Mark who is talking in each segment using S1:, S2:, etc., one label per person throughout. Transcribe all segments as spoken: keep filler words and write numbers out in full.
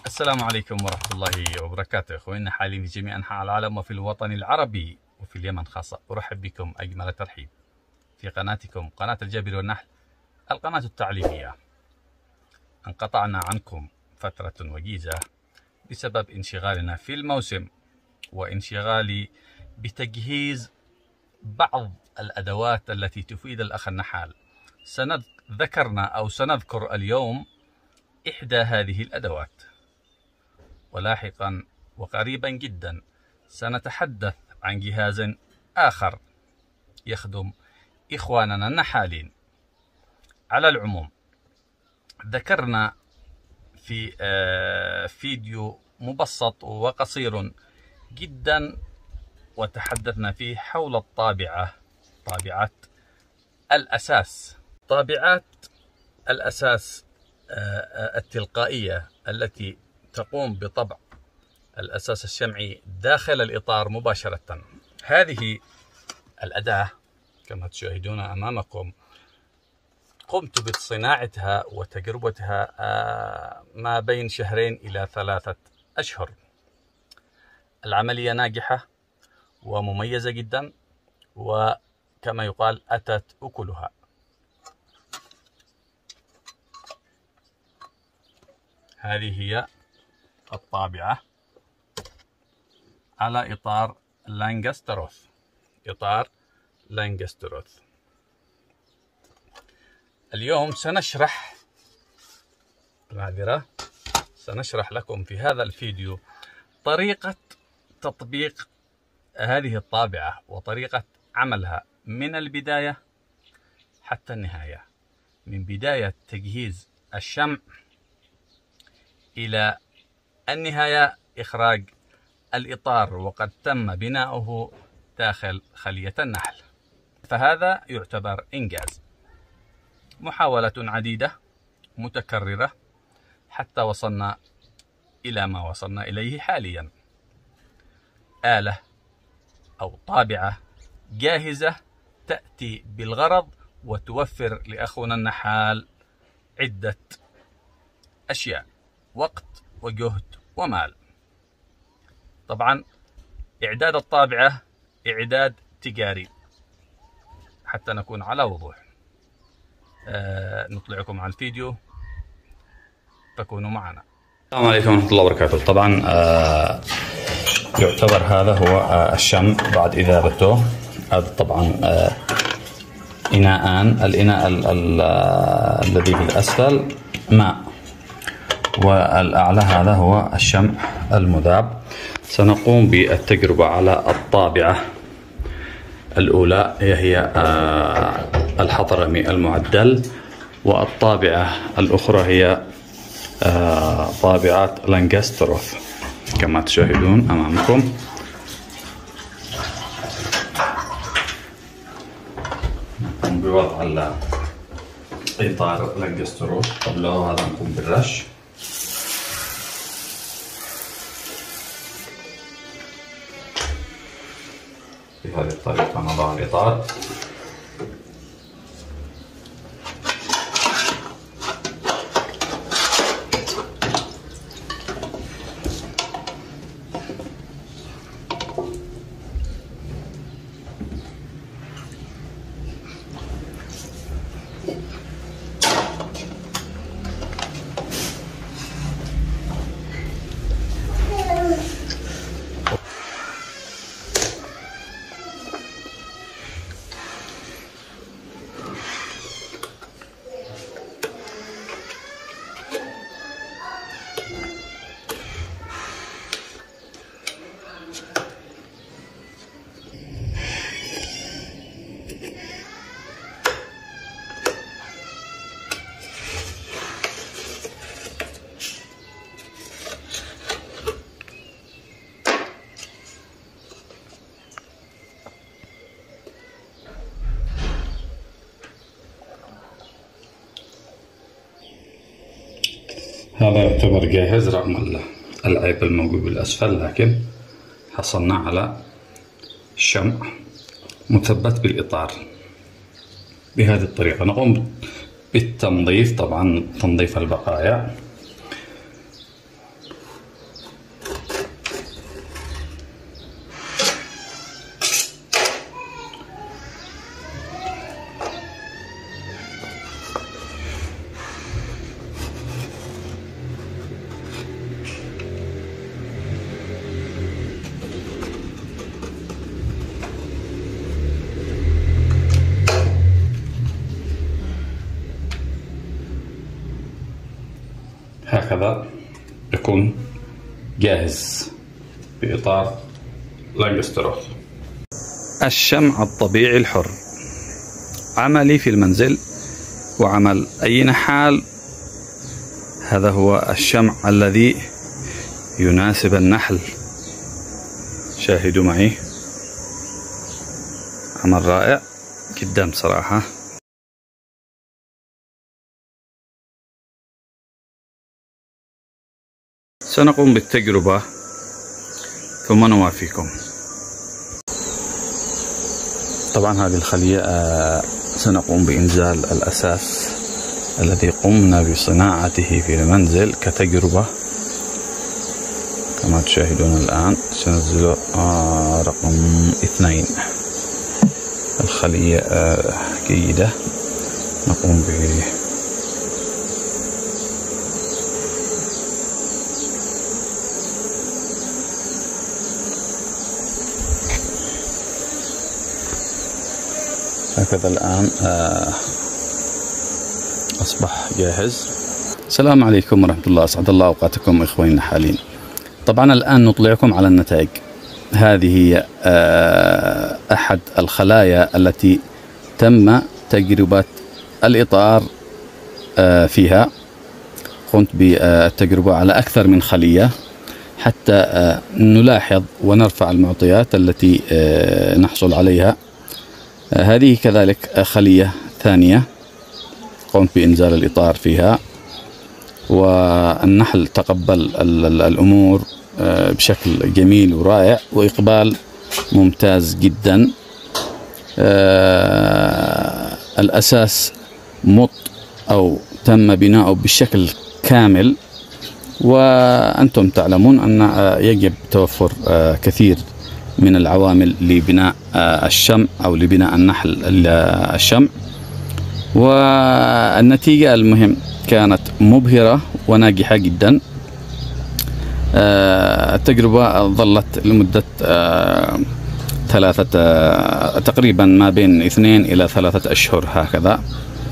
S1: السلام عليكم ورحمة الله وبركاته. أخواننا حالين في جميع أنحاء العالم وفي الوطن العربي وفي اليمن خاصة، أرحب بكم أجمل ترحيب في قناتكم قناة الجابر والنحل، القناة التعليمية. انقطعنا عنكم فترة وجيزة بسبب انشغالنا في الموسم وانشغالي بتجهيز بعض الأدوات التي تفيد الأخ النحال. سنذكرنا أو سنذكر اليوم إحدى هذه الأدوات، ولاحقا وقريبا جدا سنتحدث عن جهاز آخر يخدم إخواننا النحالين. على العموم، ذكرنا في فيديو مبسط وقصير جدا وتحدثنا فيه حول الطابعة، طابعة الأساس، طابعات الأساس التلقائية التي تقوم بطبع الأساس الشمعي داخل الإطار مباشرة. هذه الأداة كما تشاهدون أمامكم قمت بصناعتها وتجربتها ما بين شهرين إلى ثلاثة أشهر. العملية ناجحة ومميزة جدا، وكما يقال أتت أكلها. هذه هي الطابعة على إطار لانجستروث، إطار لانجستروث. اليوم سنشرح معذرة سنشرح لكم في هذا الفيديو طريقة تطبيق هذه الطابعة وطريقة عملها من البداية حتى النهاية، من بداية تجهيز الشمع إلى النهاية إخراج الإطار وقد تم بناؤه داخل خلية النحل. فهذا يعتبر إنجاز. محاولة عديدة متكررة حتى وصلنا إلى ما وصلنا إليه حاليا، آلة أو طابعة جاهزة تأتي بالغرض وتوفر لأخونا النحال عدة أشياء: وقت وجهد ومال. طبعا إعداد الطابعة إعداد تجاري حتى نكون على وضوح. آه نطلعكم على الفيديو فكونوا معنا. السلام عليكم ورحمة الله وبركاته. طبعا آه يعتبر هذا هو آه الشمع بعد إذابته. هذا طبعا آه إناءان، الإناء الذي بالأسفل ماء، والأعلى هذا هو الشمع المذاب. سنقوم بالتجربة على الطابعة الأولى، هي هي الحضرمي المعدل، والطابعة الأخرى هي طابعة لانجستروث كما تشاهدون أمامكم. نقوم بوضع الإطار لانجستروث. قبله هذا نقوم بالرش. بهذه الطريقة نضع الإطار. هذا يعتبر جاهز رغم العيب الموجود بالأسفل، لكن حصلنا على شمع مثبت بالإطار. بهذه الطريقة نقوم بالتنظيف، طبعا تنظيف البقايا. هكذا يكون جاهز بإطار لانجستروث. الشمع الطبيعي الحر، عملي في المنزل وعمل أي نحال. هذا هو الشمع الذي يناسب النحل. شاهدوا معي، عمل رائع جدا صراحة. سنقوم بالتجربة ثم نوافيكم. طبعا هذه الخلية سنقوم بإنزال الأساس الذي قمنا بصناعته في المنزل كتجربة كما تشاهدون الآن. سننزل رقم اثنين. الخلية جيدة. نقوم ب هكذا الآن أصبح جاهز. السلام عليكم ورحمة الله، أسعد الله أوقاتكم إخواني النحالين. طبعا الآن نطلعكم على النتائج. هذه هي أحد الخلايا التي تم تجربة الإطار فيها. قمت بالتجربة على أكثر من خلية حتى نلاحظ ونرفع المعطيات التي نحصل عليها. هذه كذلك خلية ثانية قمت بإنزال الإطار فيها، والنحل تقبل الأمور بشكل جميل ورائع وإقبال ممتاز جدا. الأساس مط أو تم بناؤه بشكل كامل، وأنتم تعلمون أن يجب توفر كثير من العوامل لبناء الشمع أو لبناء النحل الشمع. والنتيجة المهم كانت مبهرة وناجحة جدا. التجربة ظلت لمدة ثلاثة تقريبا ما بين اثنين إلى ثلاثة أشهر هكذا،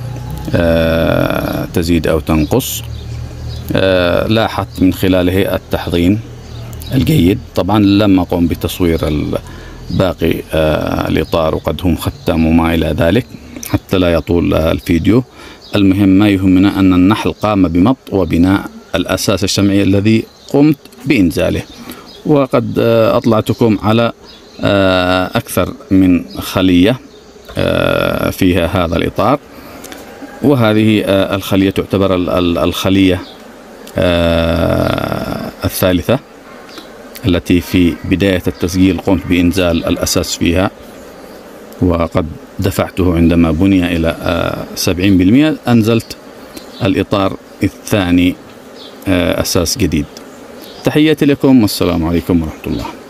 S1: تزيد أو تنقص. لاحظت من خلاله التحضين الجيد. طبعا لم أقوم بتصوير باقي الإطار وقد هم ختموا وما إلى ذلك حتى لا يطول الفيديو. المهم ما يهمنا أن النحل قام بمط وبناء الأساس الشمعي الذي قمت بإنزاله. وقد أطلعتكم على أكثر من خلية فيها هذا الإطار، وهذه الخلية تعتبر الخلية الثالثة التي في بداية التسجيل قمت بإنزال الأساس فيها، وقد دفعته عندما بني إلى سبعين بالمئة. أنزلت الإطار الثاني أساس جديد. تحياتي لكم والسلام عليكم ورحمة الله.